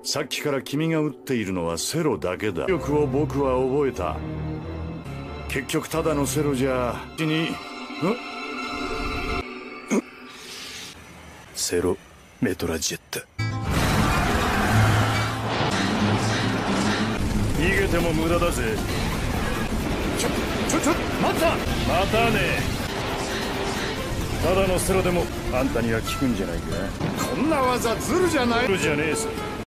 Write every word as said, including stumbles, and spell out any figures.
さっきから君が撃っているのはセロだけだ。力を僕は覚えた。結局ただのセロじゃ死にセロメトラジェット。 逃げても無駄だぜ。ちょちょちょ待った。またね。ただのセロでもあんたには効くんじゃないか。こんな技ズルじゃない。ズルじゃねえさ。